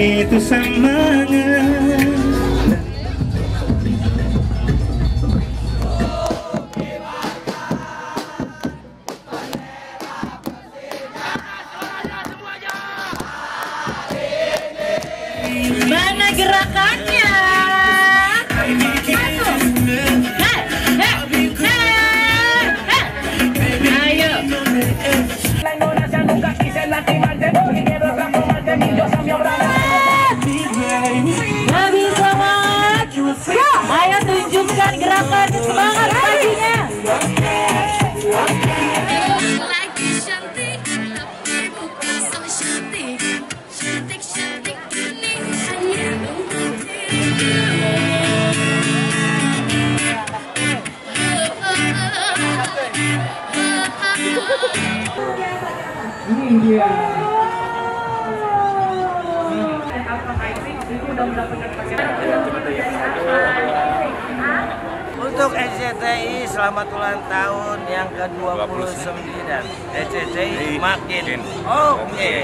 itu semangat. Mana gerakannya? Ayo. Nggak bisa maju. Ayo tunjukkan gerakan semangat paginya. Lagi cantik, tapi bukan so cantik. Cantik ini hanya untuk Ini dia. Untuk RCTI selamat ulang tahun yang ke-29. RCTI makin oke.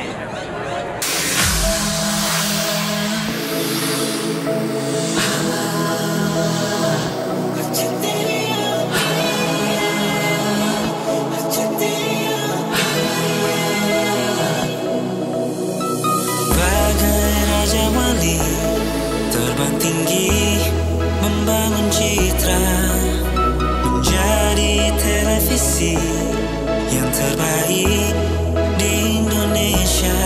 Bagai raja wali terbang tinggi membangun citra menjadi televisi yang terbaik di Indonesia.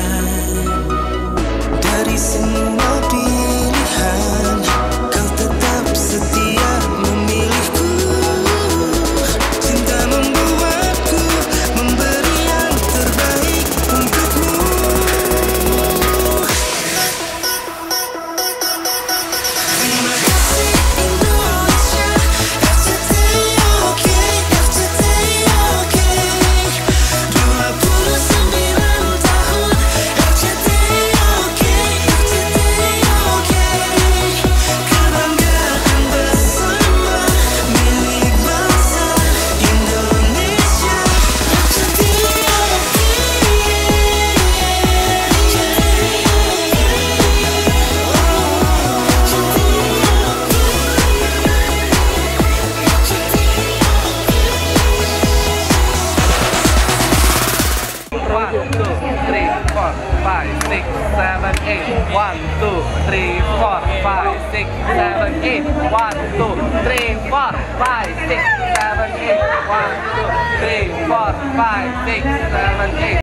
Dari semua pilihan kau tetap setia memilihku. Cinta membuatku memberi yang terbaik untukmu. Terima kasih Indonesia, RCTI oke, RCTI oke. 29 tahun RCTI oke, RCTI oke. Kebanggaan bersama milik bangsa Indonesia, RCTI oke. One, two, three, four, five, six, seven, eight. 1, 2, 3, 4, 5, 6, 7, 8. 1, 2, 3, 4, 5, 6, 7, 8. 1, 2, 3, 4, 5, 6, 7, 8.